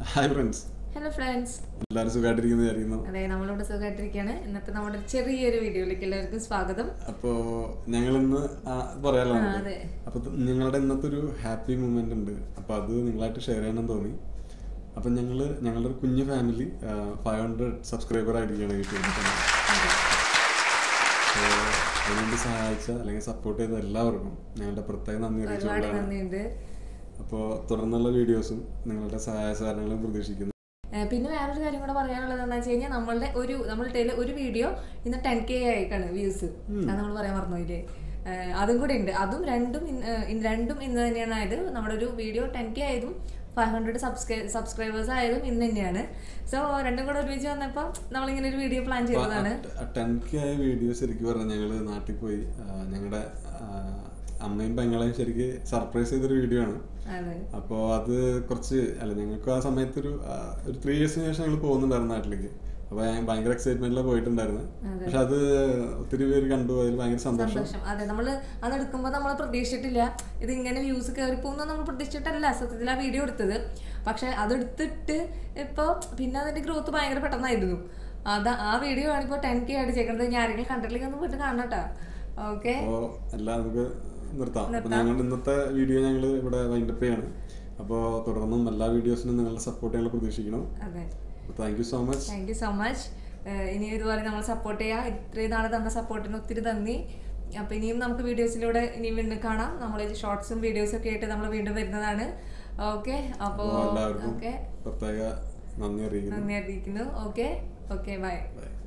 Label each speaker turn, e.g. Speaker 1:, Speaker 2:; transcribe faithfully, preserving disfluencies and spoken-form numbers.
Speaker 1: Hi friends.
Speaker 2: Hello friends.
Speaker 1: എല്ലാവരും സുഖമായിട്ടിരിക്കുന്നു വിചാരിക്കുന്നു.
Speaker 2: അതെ, നമ്മളിവിടെ സുഖമായിട്ടിരിക്കുകയാണ്. ഇന്നത്തെ നമ്മുടെ ചെറിയൊരു വീഡിയോയിലേക്ക് എല്ലാവർക്കും സ്വാഗതം.
Speaker 1: അപ്പോൾ ഞങ്ങൾ ഇന്ന് പറയാലോ, അപ്പോൾ ഞങ്ങളുടെ ഇന്നത്തെ ഒരു ഹാപ്പി മൂമെന്റ് ഉണ്ട്. അപ്പോൾ അത് നിങ്ങളായിട്ട് ഷെയർ ചെയ്യണം തോന്നി. അപ്പം ഞങ്ങൾ ഞങ്ങളുടെ ഒരു കുഞ്ഞു ഫാമിലി ഫൈവ് ഹൺഡ്രഡ് സബ്സ്ക്രൈബർ ആയിരിക്കുകയാണ് യൂട്യൂബിൽ തന്നെ. അപ്പോൾ അതിനുവേണ്ടി സഹായിച്ച അല്ലെങ്കിൽ സപ്പോർട്ട് ചെയ്ത എല്ലാവർക്കും ഞങ്ങളുടെ പ്രത്യേക നന്ദി അറിയിച്ചുകൊണ്ടാണ്. അപ്പോൾ തുടർന്നുള്ള വീഡിയോസും നിങ്ങളുടെ സഹായ സഹകരണങ്ങളും പ്രതീക്ഷിക്കുന്നു.
Speaker 2: പിന്നെ വേറൊരു കാര്യം കൂടെ പറയാനുള്ളത് എന്താ വെച്ച് കഴിഞ്ഞാൽ നമ്മളുടെ ഒരു നമ്മളുടെ ഒരു വീഡിയോ ഇന്ന് ടെൻ കെ ആയിക്കാണ് വ്യൂസ്. അത് നമ്മൾ പറയാൻ മറന്നുപോയില്ലേ, അതും കൂടെ ഉണ്ട്. അതും രണ്ടും രണ്ടും ഇന്ന് തന്നെയാണ് ആയത്. നമ്മുടെ ഒരു വീഡിയോ ടെൻ കെ ആയതും ഫൈവ് ഹൺഡ്രഡ് സബ്സ്ക്രൈ സബ്സ്ക്രൈബേഴ്സ് ആയതും ഇന്ന് തന്നെയാണ്. സോ രണ്ടും കൂടെ ഒരുമിച്ച് വന്നപ്പോൾ നമ്മളിങ്ങനെ ഒരു വീഡിയോ പ്ലാൻ ചെയ്തതാണ്.
Speaker 1: ടെൻ കെ ആയ വീഡിയോ ശരിക്കും പറഞ്ഞാൽ ഞങ്ങൾ നാട്ടിൽ പോയി ഞങ്ങളുടെ അമ്മയും പെങ്ങളെയും ശരിക്കും സർപ്രൈസ് ചെയ്തൊരു വീഡിയോ ആണ്. അപ്പോൾ അത് കുറച്ച് അല്ല ഞങ്ങൾക്ക് ആ സമയത്തൊരു ഒരു ത്രീ ഇയേഴ്സിന് ശേഷം ഞങ്ങൾ പോകുന്നുണ്ടായിരുന്നു നാട്ടിലേക്ക്. അപ്പോൾ ഞാൻ ഭയങ്കര എക്സൈറ്റ്മെന്റിലാണ് പോയിട്ടുണ്ടായിരുന്നു. പക്ഷെ അത് ഒത്തിരി പേര് കണ്ടു, അതിൽ ഭയങ്കര സന്തോഷം.
Speaker 2: അതെ, നമ്മള് അത് എടുക്കുമ്പോൾ നമ്മൾ പ്രതീക്ഷിച്ചിട്ടില്ല ഇത് ഇങ്ങനെ വ്യൂസ് കയറിപ്പോന്ന് നമ്മൾ പ്രതീക്ഷിച്ചിട്ടല്ല സത്യത്തിൽ ആ വീഡിയോ എടുത്തത്. പക്ഷെ അതെടുത്തിട്ട് ഇപ്പൊ പിന്നെ അതിന്റെ ഗ്രോത്ത് ഭയങ്കര പെട്ടെന്നായിരുന്നു. അത് ആ വീഡിയോ ആണ് ഇപ്പോൾ ടെൻ കെ ആയിട്ട് ചെയ്യേണ്ടത്. ഞാൻ ആരെങ്കിലും കണ്ടിട്ടില്ലെങ്കിൽ ഒന്ന് പോയിട്ട് കാണണം കേട്ടോ. ഓക്കെ,
Speaker 1: എല്ലാം നമുക്ക് നിർത്താം. അപ്പോൾ ഞങ്ങൾ ഇന്നത്തെ വീഡിയോ ഞങ്ങൾ ഇവിടെ വൈൻഡപ്പ് ചെയ്യാണ്. അപ്പോൾ തുടർന്നും എല്ലാ വീഡിയോസിനും നിങ്ങളുടെ സപ്പോർട്ട് ഞങ്ങൾ പ്രതീക്ഷിക്കണം. Thank you so much.
Speaker 2: Thank you so much. ഇനി ഇതുപോലെ നമ്മൾ സപ്പോർട്ട് ചെയ്യാം. ഇത്രയും നാളെ തന്ന സപ്പോർട്ടിന് ഒത്തിരി നന്ദി. അപ്പോൾ ഇനിയും നമുക്ക് വീഡിയോസിലൂടെ ഇനിയും വീണ്ടും കാണാം. നമ്മൾ ഷോർട്സും വീഡിയോസും ഒക്കെ ആയിട്ട് നമ്മൾ വീണ്ടും വരുന്നതാണ്. ഓക്കെ, അപ്പോൾ
Speaker 1: എല്ലാവർക്കും പ്രത്യേക നന്ദി അറിയിക്കുന്നു.
Speaker 2: നന്ദി അറിയിക്കുന്നു. Okay okay by.